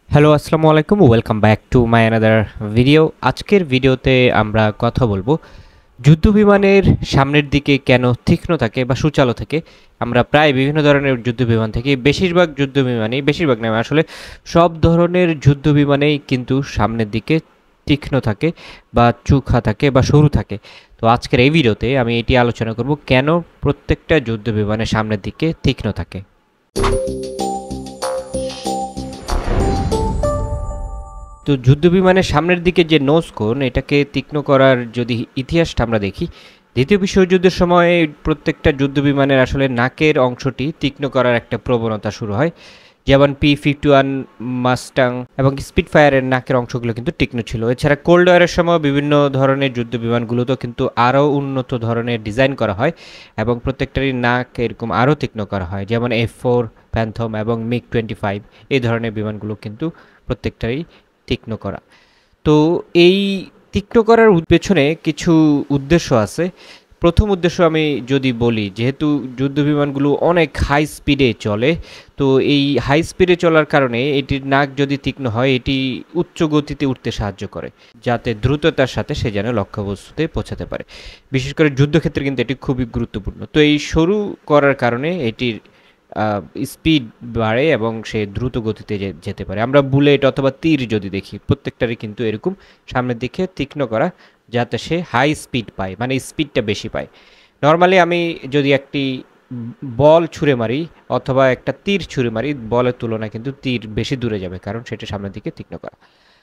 Hello, আসসালামু আলাইকুম। Welcome back to my another video. আজকের ভিডিওতে আমরা কথা বলবো যুদ্ধবিমানের সামনের দিকে কেন তীক্ষ্ণ থাকে বা সূচালো থাকে। আমরা প্রায় বিভিন্ন ধরনের যুদ্ধবিমান থেকে বেশিরভাগ যুদ্ধবিমানেই, বেশিরভাগ নয় আসলে সব ধরনের যুদ্ধবিমানেই কিন্তু সামনের দিকে তীক্ষ্ণ থাকে বা চোখা থাকে বা সরু থাকে। তো আজকের এই ভিডিওতে আমি এটি আলোচনা করব কেন প্রত্যেকটা যুদ্ধবিমানের সামনের দিকে তীক্ষ্ণ থাকে। তো যুদ্ধবিমানের সামনের দিকে যে নোজ কোণ এটাকে তীক্ষ্ণ করার যদি ইতিহাসটা আমরা দেখি, দ্বিতীয় বিশ্বযুদ্ধের সময় প্রত্যেকটা যুদ্ধবিমানের আসলে নাকের অংশটি তীক্ষ্ণ করার একটা প্রবণতা শুরু হয়। যেমন P-51 মাস্টাং এবং স্পিটফায়ারের নাকের অংশগুলো কিন্তু তীক্ষ্ণ ছিল। এছাড়া কোল্ড ওয়ারের সময় বিভিন্ন ধরনের যুদ্ধবিমানগুলোতেও কিন্তু আরও উন্নত ধরনের ডিজাইন করা হয় এবং প্রত্যেকটারই নাক এরকম আরও তীক্ষ্ণ করা হয়। যেমন F-4 প্যান্থম এবং MiG-25 এই ধরনের বিমানগুলো কিন্তু প্রত্যেকটারই তীক্ষ্ণ করা। তো এই তীক্ষ্ণ করার পেছনে কিছু উদ্দেশ্য আছে। প্রথম উদ্দেশ্য আমি যদি বলি, যেহেতু যুদ্ধবিমানগুলো অনেক হাই স্পিডে চলে, তো এই হাই স্পিডে চলার কারণে এটির নাক যদি তীক্ষ্ণ হয় এটি উচ্চ গতিতে উঠতে সাহায্য করে, যাতে দ্রুততার সাথে সে যেন লক্ষ্যবস্তুতে পৌঁছাতে পারে। বিশেষ করে যুদ্ধক্ষেত্রে কিন্তু এটি খুবই গুরুত্বপূর্ণ। তো এই সরু করার কারণে এটির স্পিড বাড়ে এবং সে দ্রুত গতিতে যেতে পারে। আমরা বুলেট অথবা তীর যদি দেখি, প্রত্যেকটারই কিন্তু এরকম সামনের দিকে তীক্ষ্ণ করা, যাতে সে হাই স্পিড পায়, মানে স্পিডটা বেশি পায়। নর্মালি আমি যদি একটি বল ছুঁড়ে মারি অথবা একটা তীর ছুঁড়ে মারি, বলের তুলনায় কিন্তু তীর বেশি দূরে যাবে, কারণ সেটা সামনের দিকে তীক্ষ্ণ করা।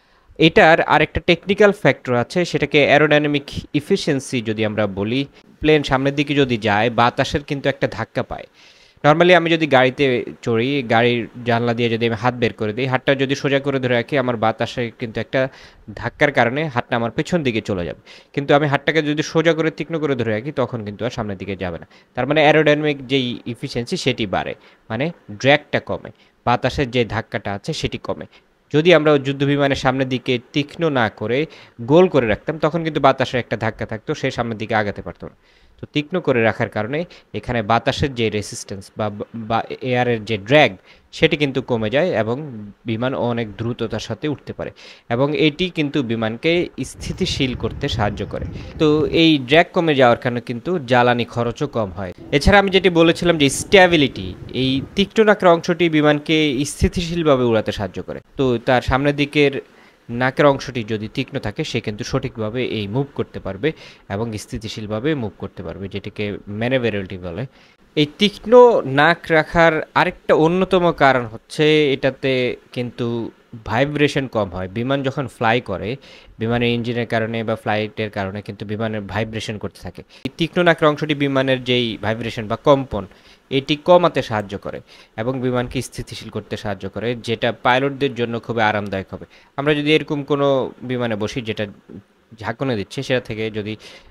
এটার আরেকটা টেকনিক্যাল ফ্যাক্টর আছে, সেটাকে অ্যারোডাইনামিক ইফিসিয়েন্সি যদি আমরা বলি। প্লেন সামনের দিকে যদি যায়, বাতাসের কিন্তু একটা ধাক্কা পায়। নর্মালি আমি যদি গাড়িতে চড়ি, গাড়ির জানলা দিয়ে যদি আমি হাত বের করে দিই, হাতটা যদি সোজা করে ধরে রাখি, আমার বাতাসে কিন্তু একটা ধাক্কার কারণে হাতটা আমার পেছন দিকে চলে যাবে। কিন্তু আমি হাতটাকে যদি সোজা করে তীক্ষ্ণ করে ধরে রাখি, তখন কিন্তু আর সামনের দিকে যাবে না। তার মানে অ্যারোডাইনামিক যেই ইফিসিয়েন্সি সেটি বাড়ে, মানে ড্র্যাগটা কমে, বাতাসের যে ধাক্কাটা আছে সেটি কমে। যদি আমরা যুদ্ধবিমানের সামনের দিকে তীক্ষ্ণ না করে গোল করে রাখতাম, তখন কিন্তু বাতাসের একটা ধাক্কা থাকতো, সে সামনের দিকে আগাতে পারতো না। তো তীক্ষ্ণ করে রাখার কারণে এখানে বাতাসের যে রেসিস্ট্যান্স বা এয়ারের যে ড্র্যাগ, সেটি কিন্তু কমে যায় এবং বিমান অনেক দ্রুততার সাথে উঠতে পারে এবং এটি কিন্তু বিমানকে স্থিতিশীল করতে সাহায্য করে। তো এই ড্র্যাগ কমে যাওয়ার কারণে কিন্তু জ্বালানি খরচও কম হয়। এছাড়া আমি যেটি বলেছিলাম যে স্ট্যাবিলিটি, এই তীক্ষ্ণ নাকের অংশটি বিমানকে স্থিতিশীলভাবে উড়াতে সাহায্য করে। তো তার সামনের দিকের নাকের অংশটি যদি তীক্ষ্ণ থাকে, সে কিন্তু সঠিকভাবে এই মুভ করতে পারবে এবং স্থিতিশীলভাবে মুভ করতে পারবে, যেটিকে ম্যানেভারেবিলিটি বলে। এই তীক্ষ্ণ নাক রাখার আরেকটা অন্যতম কারণ হচ্ছে এটাতে কিন্তু ভাইব্রেশন কম হয়। বিমান যখন ফ্লাই করে, বিমানের ইঞ্জিনের কারণে বা ফ্লাইটের কারণে কিন্তু বিমানের ভাইব্রেশন করতে থাকে। এই তীক্ষ্ণ নাকের অংশটি বিমানের যেই ভাইব্রেশন বা কম্পন, এটি কমাতে সাহায্য করে এবং বিমানকে স্থিতিশীল করতে সাহায্য করে, যেটা পাইলটদের জন্য খুবই আরামদায়ক হবে। আমরা যদি এরকম কোনো বিমানে বসি যেটা ঝাঁকুনি দিচ্ছে, সেটা থেকে যদি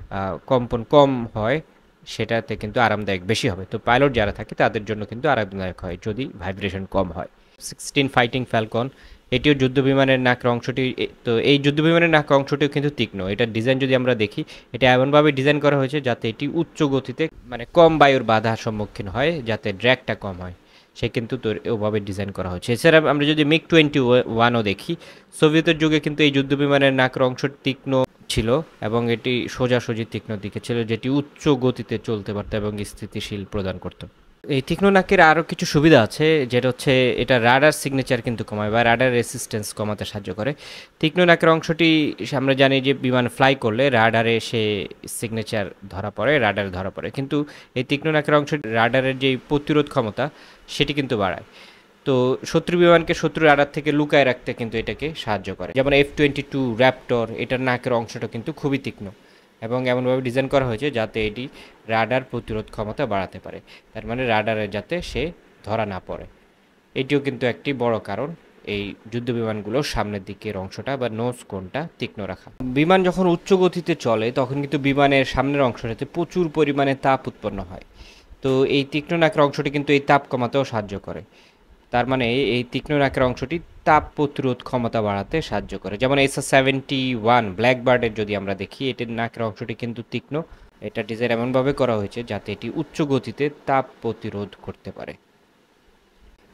কম্পন কম হয়, সেটাতে কিন্তু আরামদায়ক বেশি হবে। তো পাইলট যারা থাকে তাদের জন্য কিন্তু আরামদায়ক হয় যদি ভাইব্রেশন কম হয়। 16 ফাইটিং ফ্যালকন, এটিও যুদ্ধবিমানের নাকের অংশটি। তো এই যুদ্ধবিমানের নাকের অংশটিও কিন্তু তীক্ষ্ণ। এটার ডিজাইন যদি আমরা দেখি, এটা এমনভাবে ডিজাইন করা হয়েছে যাতে এটি উচ্চ গতিতে, মানে কম বায়ুর বাধার সম্মুখীন হয়, যাতে ড্র্যাগটা কম হয়, সে কিন্তু ওভাবে ডিজাইন করা হয়েছে। এছাড়া আমরা যদি MiG-21ও দেখি, সোভিয়েতের যুগে কিন্তু এই যুদ্ধবিমানের নাকের অংশ তীক্ষ্ণ ছিল এবং এটি সোজাসুজি তীক্ষ্ণ দিকে ছিল, যেটি উচ্চ গতিতে চলতে পারত এবং স্থিতিশীল প্রদান করত। এই তীক্ষ্ণ নাকের আরও কিছু সুবিধা আছে, যেটা হচ্ছে এটা রাডার সিগনেচার কিন্তু কমায় বা রাডার রেসিস্ট্যান্স কমাতে সাহায্য করে। তীক্ষ্ণ নাকের অংশটি আমরা জানি যে বিমান ফ্লাই করলে রাডারে সে সিগনেচার ধরা পড়ে, রাডার ধরা পড়ে, কিন্তু এই তীক্ষ্ণ নাকের অংশ রাডারের যে প্রতিরোধ ক্ষমতা সেটি কিন্তু বাড়ায়। তো শত্রু বিমানকে শত্রু রাডার থেকে লুকায় রাখতে কিন্তু এটাকে সাহায্য করে। যেমন F-22 র্যাপটর, এটার নাকের অংশটা কিন্তু খুবই তীক্ষ্ণ এবং এমনভাবে ডিজাইন করা হয়েছে যাতে এটি রাডার প্রতিরোধ ক্ষমতা বাড়াতে পারে, তার মানে রাডারে যাতে সে ধরা না পড়ে। এটিও কিন্তু একটি বড় কারণ এই যুদ্ধবিমানগুলোর সামনের দিকের অংশটা বা নোজ কোণটা তীক্ষ্ণ রাখা। বিমান যখন উচ্চ গতিতে চলে, তখন কিন্তু বিমানের সামনের অংশটাতে প্রচুর পরিমাণে তাপ উৎপন্ন হয়। তো এই তীক্ষ্ণ নাকের অংশটি কিন্তু এই তাপ কমাতেও সাহায্য করে। তার মানে এই তীক্ষ্ণ নাকের অংশটি তাপ প্রতিরোধ ক্ষমতা বাড়াতে সাহায্য করে। যেমন SR-71 ব্ল্যাকবার্ডের যদি আমরা দেখি, এটির নাকের অংশটি কিন্তু তীক্ষ্ণ। এটা ডিজাইন এমনভাবে করা হয়েছে যাতে এটি উচ্চ গতিতে তাপ প্রতিরোধ করতে পারে।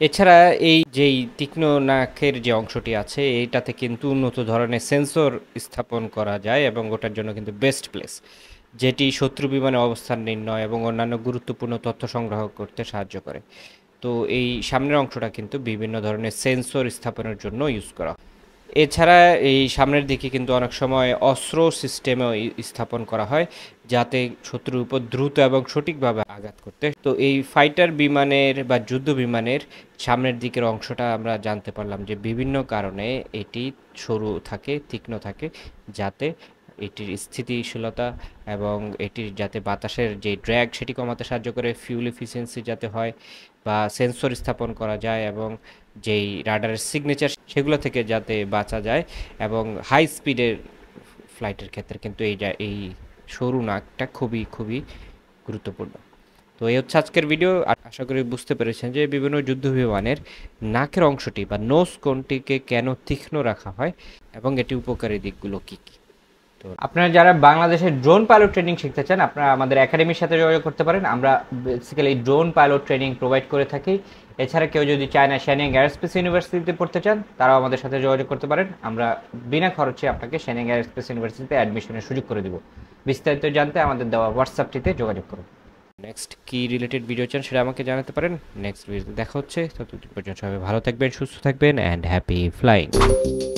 এছাড়া এই যেই তীক্ষ্ণ নাকের যে অংশটি আছে এইটাতে কিন্তু উন্নত ধরনের সেন্সর স্থাপন করা যায় এবং ওটার জন্য কিন্তু বেস্ট প্লেস, যেটি শত্রু বিমানের অবস্থান নির্ণয় এবং অন্যান্য গুরুত্বপূর্ণ তথ্য সংগ্রহ করতে সাহায্য করে। তো এই সামনের অংশটা কিন্তু বিভিন্ন ধরনের সেন্সর স্থাপনের জন্য ইউজ করা হয়। এছাড়া এই সামনের দিকে কিন্তু অনেক সময় অস্ত্র সিস্টেমও স্থাপন করা হয়, যাতে শত্রুর উপর দ্রুত এবং সঠিকভাবে আঘাত করতে। তো এই ফাইটার বিমানের বা যুদ্ধ বিমানের সামনের দিকের অংশটা আমরা জানতে পারলাম যে বিভিন্ন কারণে এটি সরু থাকে, তীক্ষ্ণ থাকে, যাতে এটির স্থিতিশীলতা এবং এটির যাতে বাতাসের যে ড্র্যাগ সেটি কমাতে সাহায্য করে, ফিউল এফিসিয়েন্সি যাতে হয় বা সেন্সর স্থাপন করা যায় এবং যেই রাডারের সিগনেচার সেগুলো থেকে যাতে বাঁচা যায়, এবং হাই স্পিডের ফ্লাইটের ক্ষেত্রে কিন্তু এই সরু নাকটা খুবই খুবই গুরুত্বপূর্ণ। তো এই হচ্ছে আজকের ভিডিও। আশা করি বুঝতে পেরেছেন যে বিভিন্ন যুদ্ধ বিমানের নাকের অংশটি বা নোজ কোনটিকে কেন তীক্ষ্ণ রাখা হয় এবং এটি উপকারী দিকগুলো কী কী। তো আপনারা যারা বাংলাদেশের ড্রোন পাইলট ট্রেনিং শিখতে চান, আপনারা আমাদের একাডেমির সাথে যোগাযোগ করতে পারেন। আমরা basically drone pilot training provide করে থাকি। এছাড়া কেউ যদি চায় না শ্যানিং এয়ারস্পেস ইউনিভার্সিটিতে পড়তে চান, তারাও আমাদের সাথে যোগাযোগ করতে পারেন। আমরা বিনা খরচে আপনাকে শ্যানিং এয়ারস্পেস ইউনিভার্সিটিতে অ্যাডমিশনের সুযোগ করে দেব। বিস্তারিত জানতে আমাদের দেওয়া হোয়াটসঅ্যাপটিতে যোগাযোগ করুন। নেক্সট কি রিলেটেড ভিডিও চান সেটা আমাকে জানাতে পারেন। নেক্সট ভিডিওতে দেখা হচ্ছে। ততদিন পর্যন্ত সবাই ভালো থাকবেন, সুস্থ থাকবেন অ্যান্ড হ্যাপি ফ্লাইং।